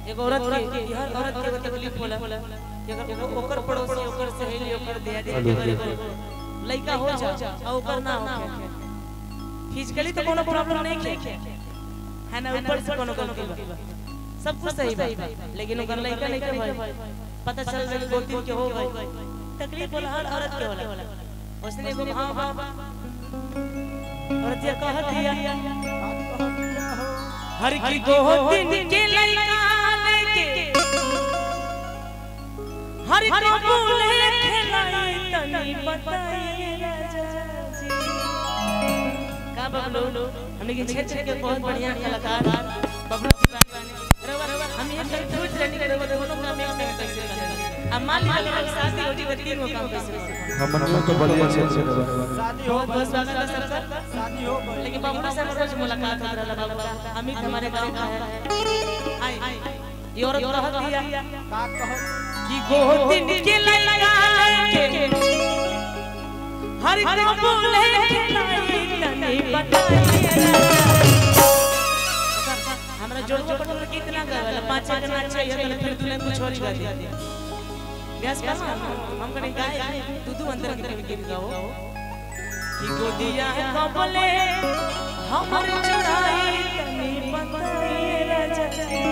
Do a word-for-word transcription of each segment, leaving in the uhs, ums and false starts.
एक औरत के हर औरत के तकलीफ होला अगर ओकर पड़ोसी ओकर सहेली ओकर दिया दे लइका हो जा आ ओकर ना हो फिजिकली तो कोनो प्रॉब्लम नहीं है है ना ऊपर से कोनो गलती बा सब कुछ सही बा लेकिन ओकर लइका नहीं के भाई पता चल गई दो तीन के हो गई तकलीफ होला हर औरत के होला उसने को हां हां औरत ये कह दिया हर की दो दिन के लइका लेके हर को बोले खिलाई तनी बताइए राजा जी का बबलू हमने के छे छे के बहुत बढ़िया कलाकार बबलू जी रवा हम ये कंफ्यूज रहने के देखो देखो काम एक से कैसे अब मान लीजिए कि शादी होती है तीन काम कैसे हम मन को बढ़िया छे छे शादी हो बस स्वागत है सर शादी हो लेकिन बबलू से रोज मुलाकात हो रहा बाबा अमित हमारे गांव का है आई ये औरत कह दिया का कहो कि गोतिन के लगा के हर को बोले खिलाई तनी बताइए हमरा जोड़वा पटोर कितना गावेला पांच का नाच चाहिए तो फिर दुल्हन को छोड़ी गा दिया व्यास का हम कने गाय तू तू अंदर अंदर के गाओ कि गोदिया को बोले हमर चढ़ाई तनी बताइए राजा जी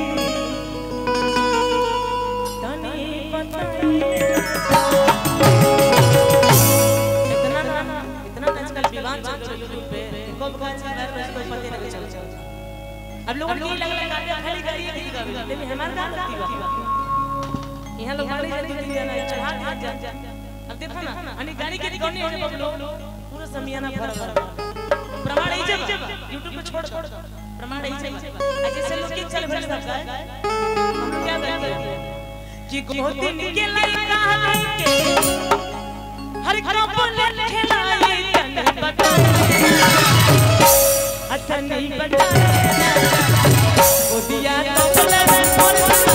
इतना इतना आजकल विवाद चल रहा है यूट्यूब पे कब कौन सा गाना है कोई पता नहीं चल चल अब लोगों को लग लगा के खाली गाड़ी की गावे लेकिन हमार गाना लगती बा यहां लोग गाड़ी जल्दी जल्दी जाना चढ़ा दिया जा अब देखो ना अनि गाड़ी के कोने है बबलू पूरा समियाना भर भर प्रमाण है जब यूट्यूब पे छोड़ छोड़ प्रमाण है जब जैसे लोग के चल भर सब है हम क्या करते हैं कि गोतिन के लइका लेके हर को बोले खिलाई तनी बताइए अतनी बताइए गोदिया तो बोले मोर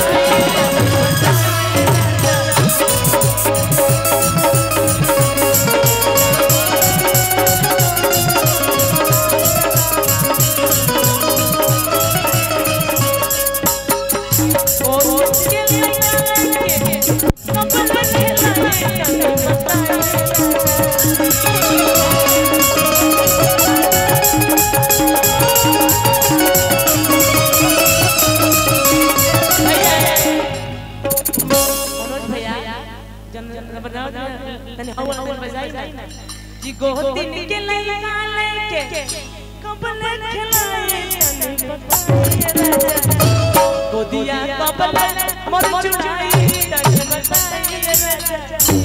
जी गोतिन के लइका लेके कबले खिलाए तनी बताइए राजा गोदिया कबले मोर चुराई तनी बताइए राजा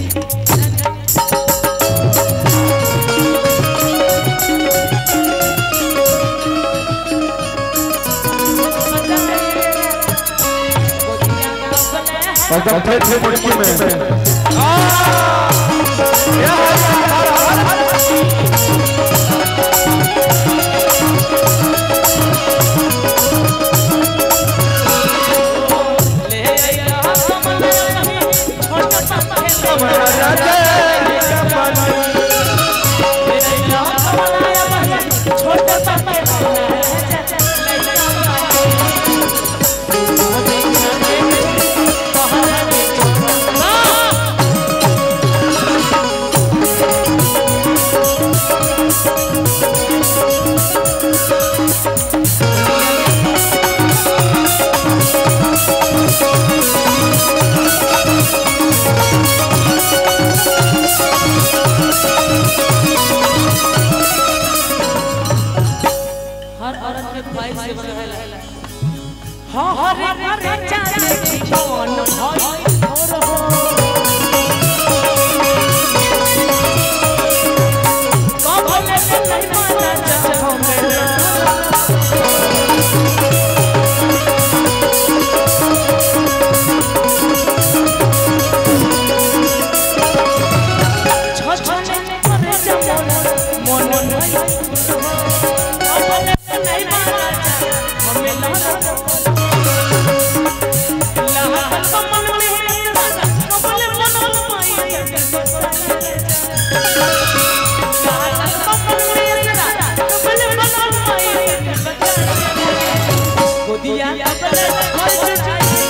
और थे थे मुड़की में आ या ले आया कमला छोटा कमला राजा कमला ले आया कमला छोटा कमला हाँ हरे हरे चाचे कौन भाई और हो कब ले नहीं माना जा मेरा छछने करे जमोना मन नहीं कब ले नहीं माना जा हमें ना गोदिया कबले मोर चुराई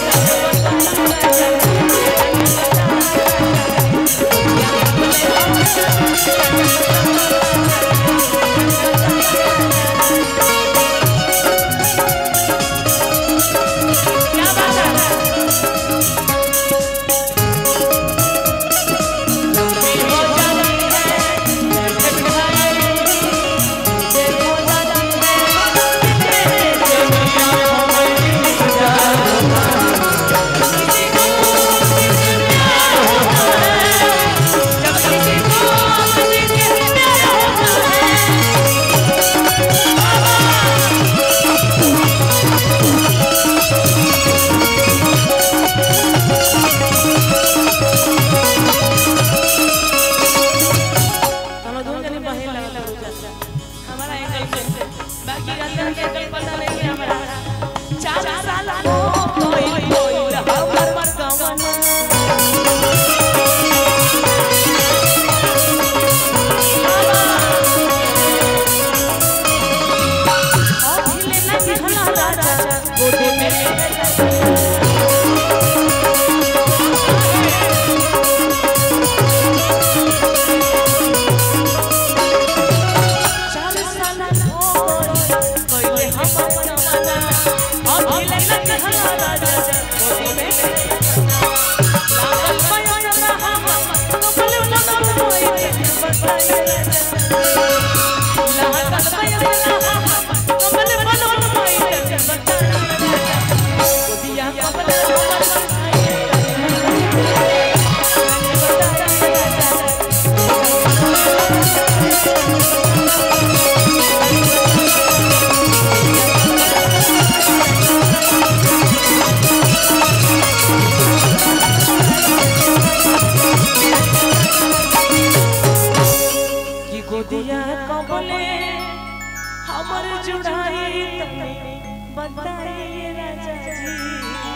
हो कोई कोई हमर कवना अभिले लगी हला राजा गोदे में गोदिया कबले हमर जुड़ाई तने बताइए राजा जी।